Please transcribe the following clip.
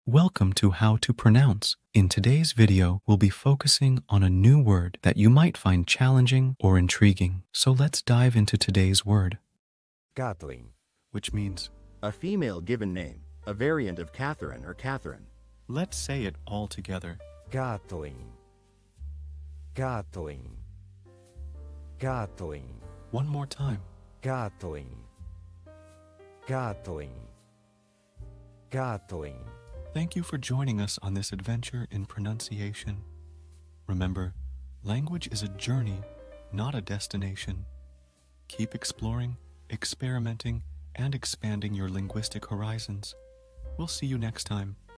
Welcome to How to Pronounce. In today's video, we'll be focusing on a new word that you might find challenging or intriguing. So let's dive into today's word. Kathleen, Which means, a female given name, a variant of Katherine or Katherine. let's say it all together. Kathleen, Kathleen, Kathleen, One more time. Kathleen, Kathleen, Kathleen. Thank you for joining us on this adventure in pronunciation. Remember, language is a journey, not a destination. Keep exploring, experimenting, and expanding your linguistic horizons. We'll see you next time.